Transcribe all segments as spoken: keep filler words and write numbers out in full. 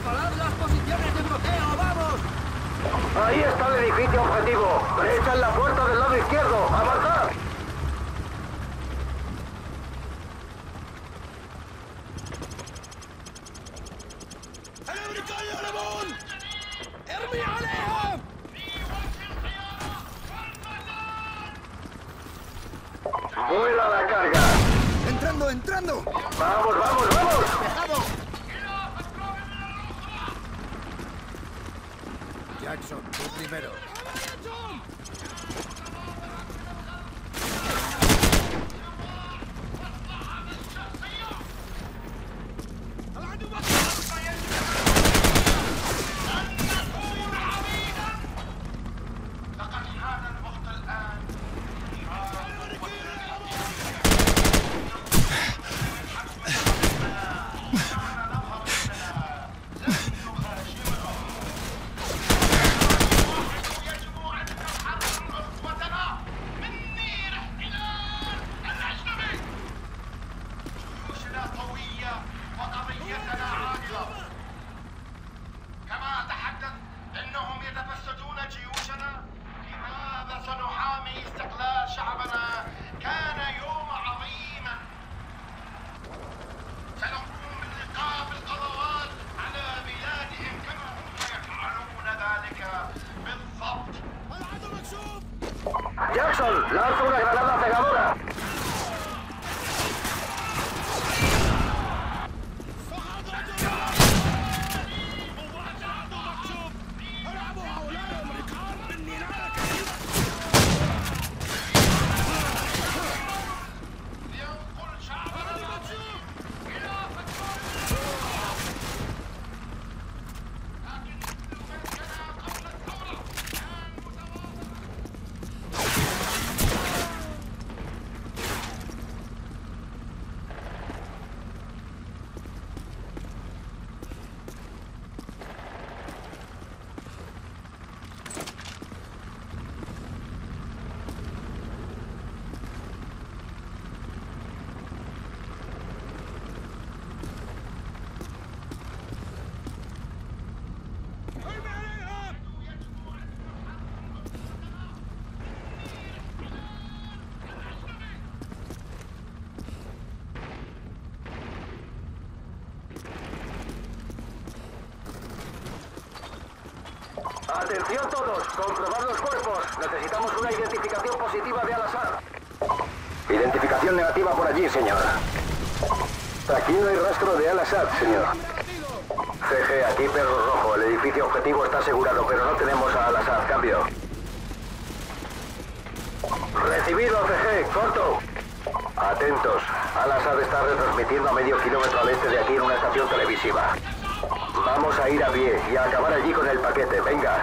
¡Preparad las posiciones de bloqueo! ¡Vamos! Ahí está el edificio objetivo. Brecha en la puerta del lado izquierdo. ¡Avanzad! الامريكان يهربون! ارمي عليهم! ¡Vuela la carga! ¡Entrando, entrando! ¡Vamos, vamos, vamos! ¡Dejado! Jackson, tú primero. Jackson, lanza una granada cegadora. Atención todos, comprobad los cuerpos. Necesitamos una identificación positiva de Al-Assad. Identificación negativa por allí, señor. Aquí no hay rastro de Al-Assad, señor. C G, aquí Perro Rojo. El edificio objetivo está asegurado, pero no tenemos a Al-Assad. Cambio. Recibido, C G. Corto. Atentos. Al-Assad está retransmitiendo a medio kilómetro al este de aquí en una estación televisiva. Vamos a ir a pie y a acabar allí con el paquete. Venga.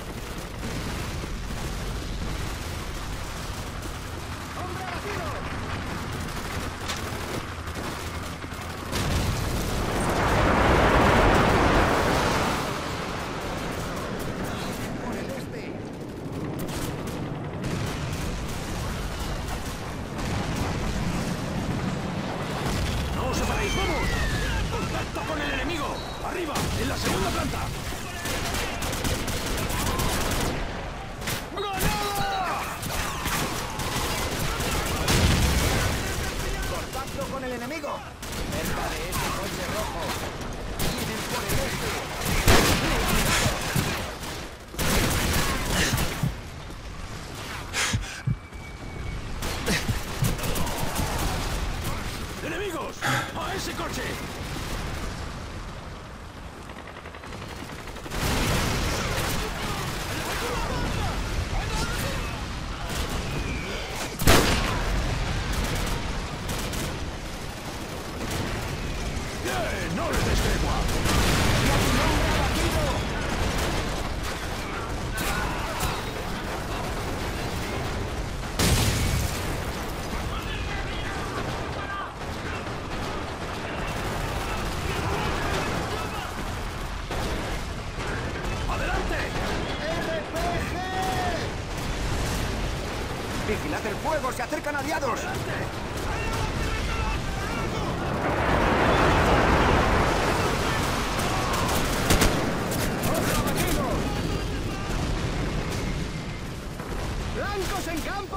¡Vigilad el fuego! ¡Se acercan aliados!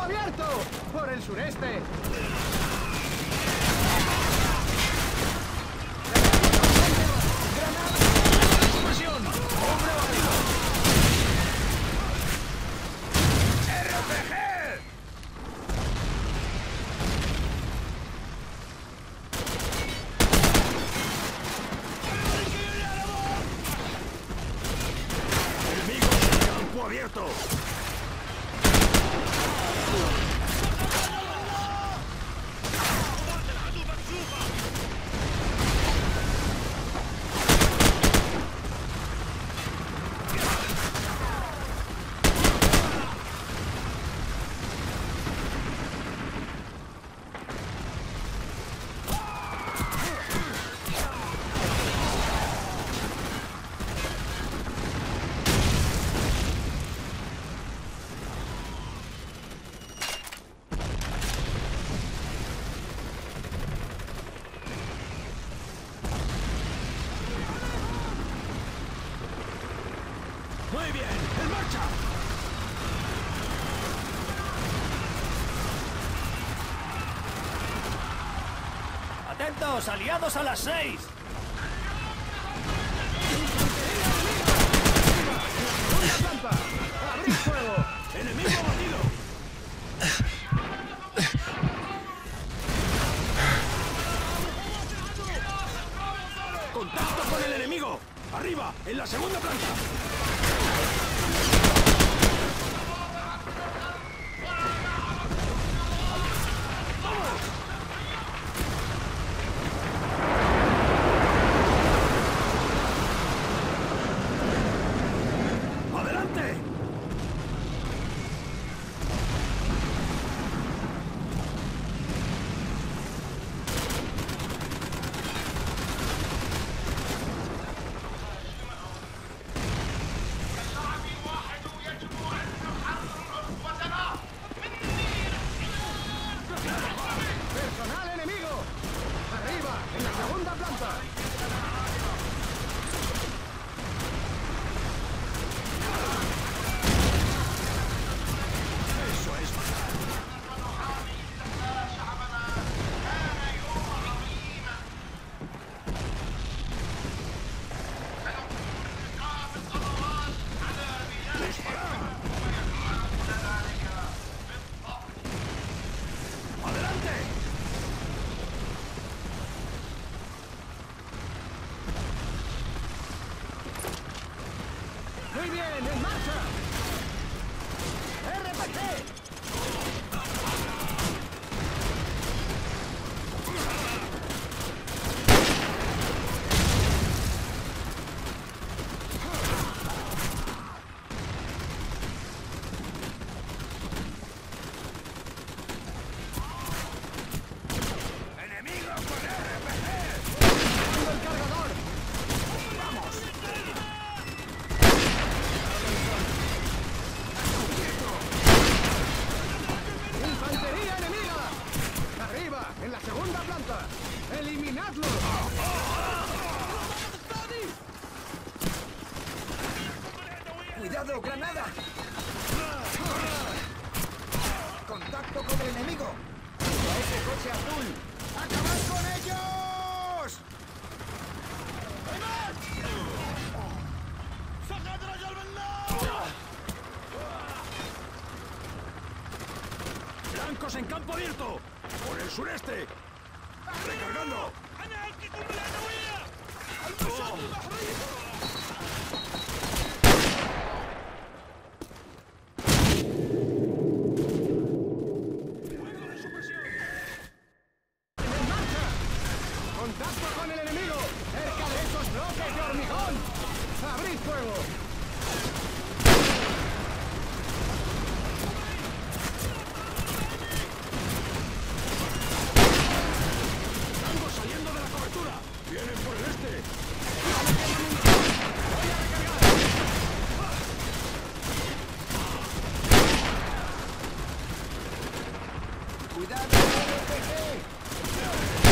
abierto! ¡Por el sureste! ¡Abierto! ¡Muy bien! ¡En marcha! ¡Atentos! ¡Aliados a las seis! ¡Abrid fuego! ¡Enemigo abatido! ¡Contacto con el enemigo! ¡Arriba! ¡En la segunda planta! ¡Adelante! ¡Personal enemigo! ¡Arriba! ¡En la segunda planta! ¡Eso es matar! ¡Disparar! ¡Adelante! ¡Muy bien! ¡En marcha! ¡R P G! ¡Enemigo con R P G! ¡Dando el cargador! ¡Vamos! ¡Infantería enemiga! ¡Arriba! ¡En la segunda planta! ¡Eliminadlo! ¡Cuidado, granada! ¡Contacto con el enemigo! ¡A ese coche azul! ¡Acabad con ellos! ¡Blancos en campo abierto! ¡Por el sureste! ¡Recargando! ¡En marcha! ¡Contacto con el enemigo! ¡Cerca de esos bloques de hormigón! ¡Abrid fuego! ¡Estamos saliendo de la cobertura! ¡Vienen por el este! ¡Voy a recargar! ¡Cuidado, R P G!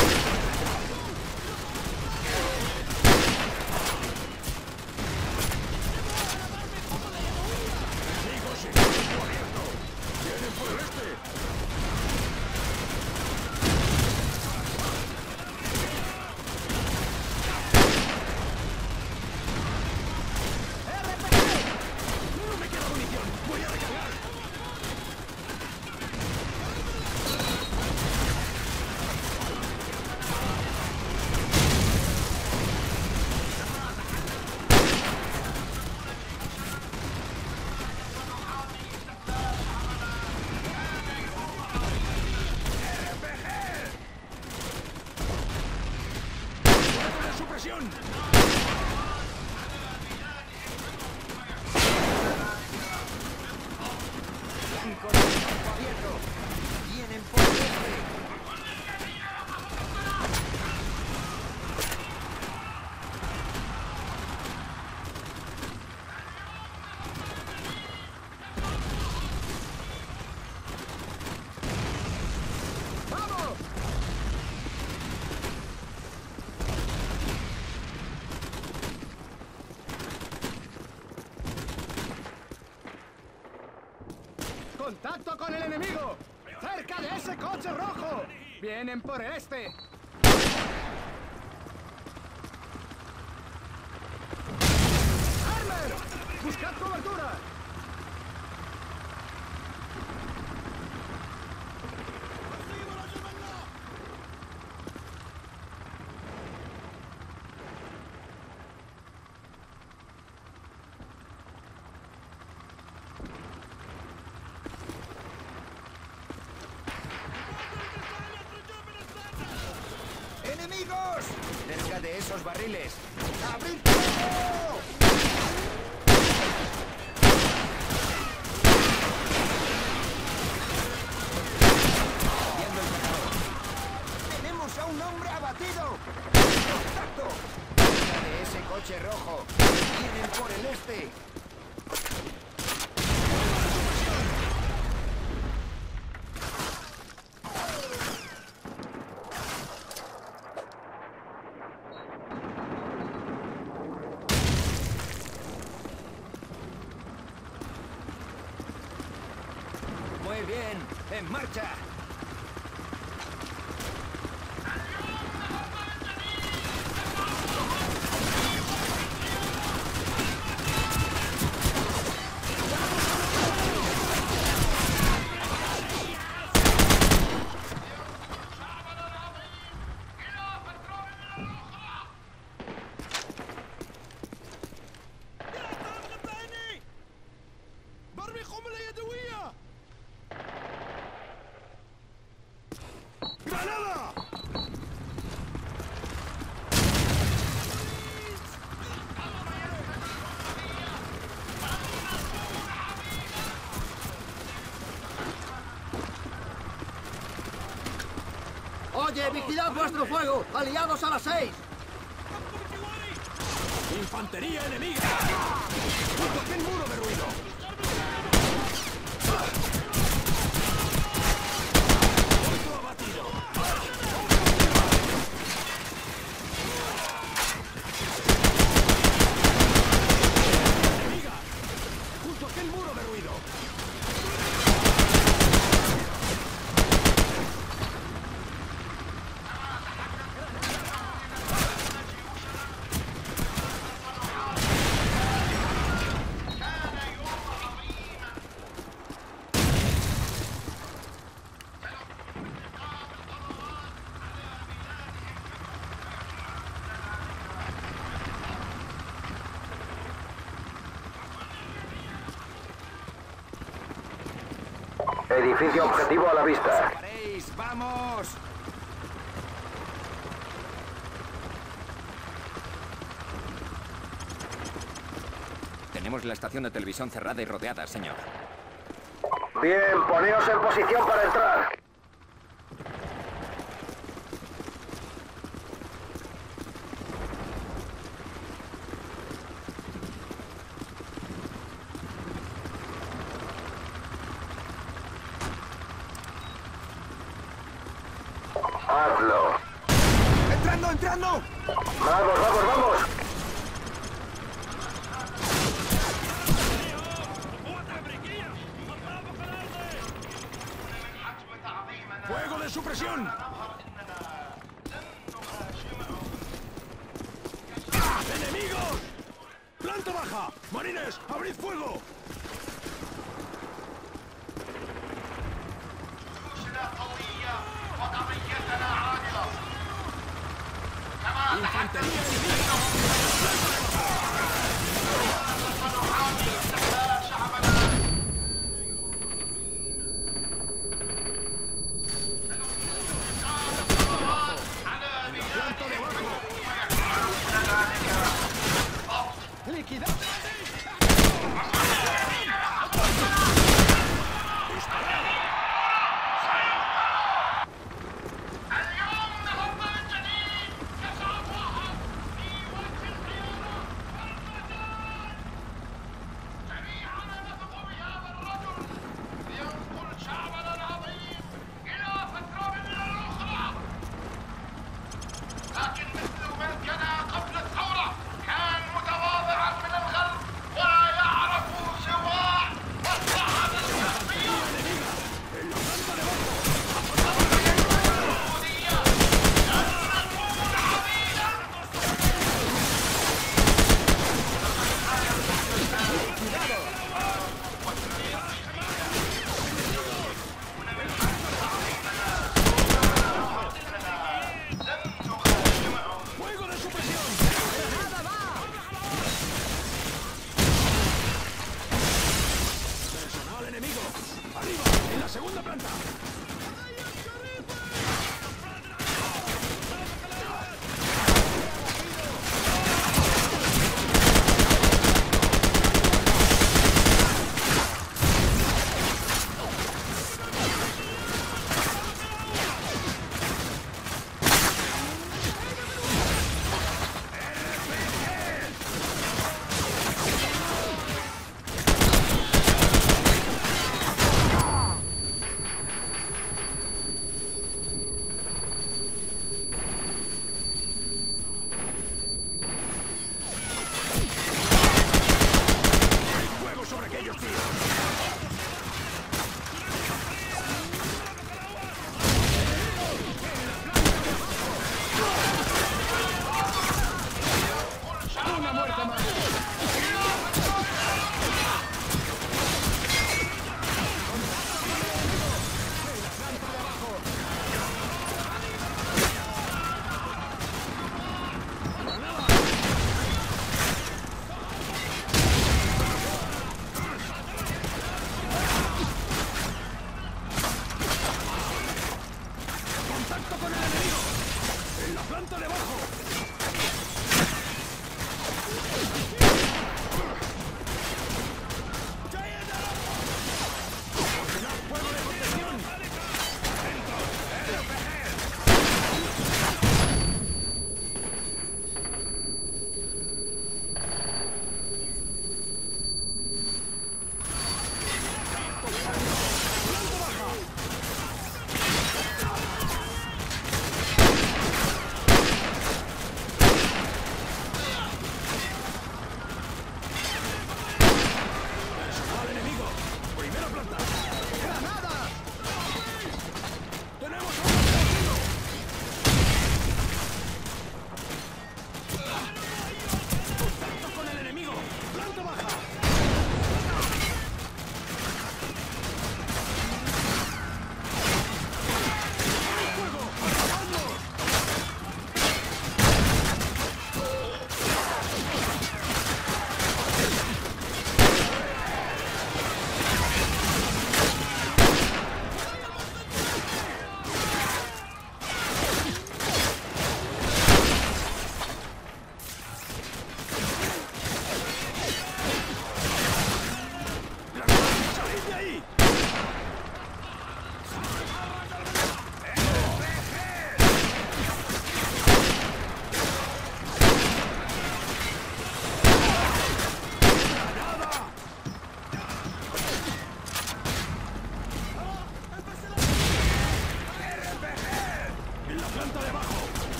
supresión! Blanco de campo abierto. Vienen por el este. ¡Vamos! ¡Contacto con el enemigo! ¡Cerca de ese coche rojo! ¡Vienen por el este! ¡Armer! ¡Buscad cobertura! ¡Enemigos! Cerca de esos barriles. ¡Abrid fuego! Viendo el cargador. ¡Tenemos a un hombre abatido! ¡Contacto! Cerca de ese coche rojo. ¡Vienen por el este! Muy bien. En marcha. برميهم اليدوية! ¡Granada! ¡Oye, vigilad vuestro fuego! ¡Aliados a las seis! ¡Infantería enemiga! ¡Junto a aquel muro de ruido! ¡Otro abatido! ¡Enemiga! ¡Junto a aquel muro de ruido! Edificio objetivo a la vista. ¡Paréis! ¡Vamos! Tenemos la estación de televisión cerrada y rodeada, señor. Bien, poneos en posición para entrar. Hazlo. ¡Entrando, entrando! Vamos, vamos, vamos. ¡Fuego de supresión! ¡Enemigos! ¡Planta baja! ¡Marines, abrid fuego! ¡Infantería enemiga!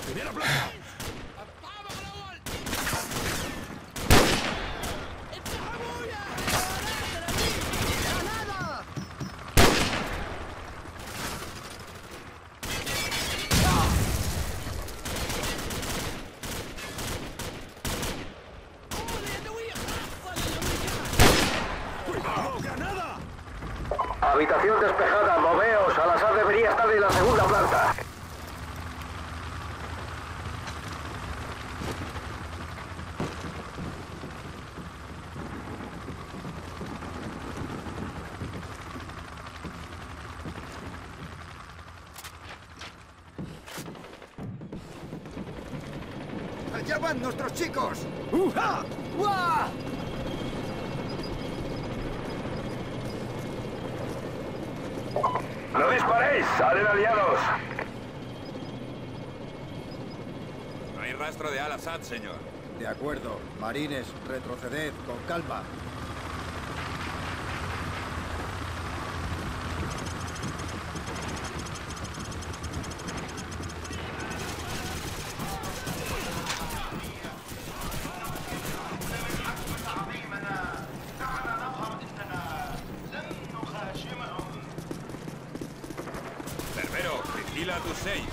¡Primera planta! ¡Cuidado, granada! Habitación despejada, moveos. Al-Assad debería estar en la segunda planta. ¡Allá van nuestros chicos! ¡Uja! ¡Uah! ¡No disparéis! ¡Salen aliados! No hay rastro de Al-Assad, señor. De acuerdo. Marines, retroceded con calma. Cerbero, vigila a tus seis.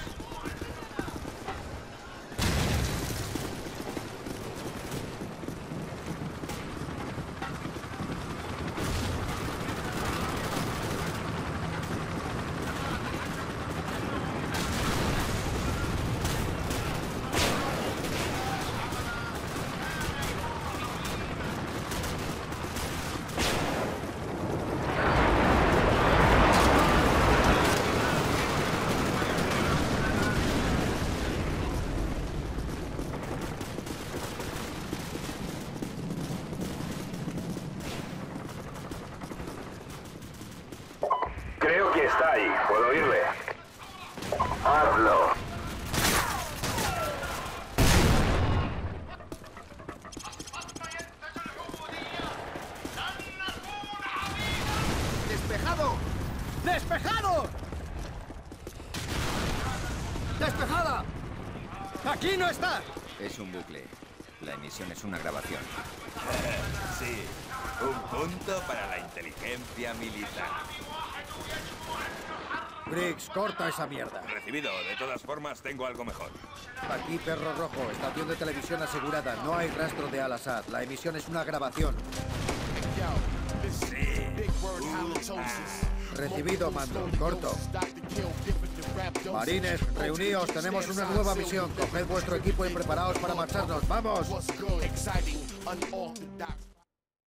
Creo que está ahí. ¿Puedo oírle? Hazlo. ¡Despejado! ¡Despejado! ¡Despejada! ¡Aquí no está! Es un bucle. La emisión es una grabación. Sí, un punto para la inteligencia militar. Briggs, corta esa mierda. Recibido. De todas formas, tengo algo mejor. Aquí Perro Rojo, estación de televisión asegurada. No hay rastro de Al-Assad. La emisión es una grabación. Sí. Recibido, mando. Corto. Marines, reuníos. Tenemos una nueva misión. Coged vuestro equipo y preparaos para marcharnos. ¡Vamos!